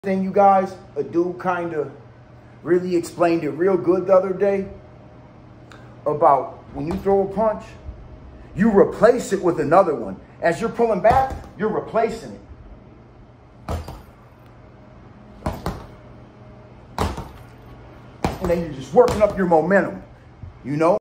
Thing, you guys, a dude kind of really explained it real good the other day about when you throw a punch, you replace it with another one. As you're pulling back, you're replacing it. And then you're just working up your momentum, you know?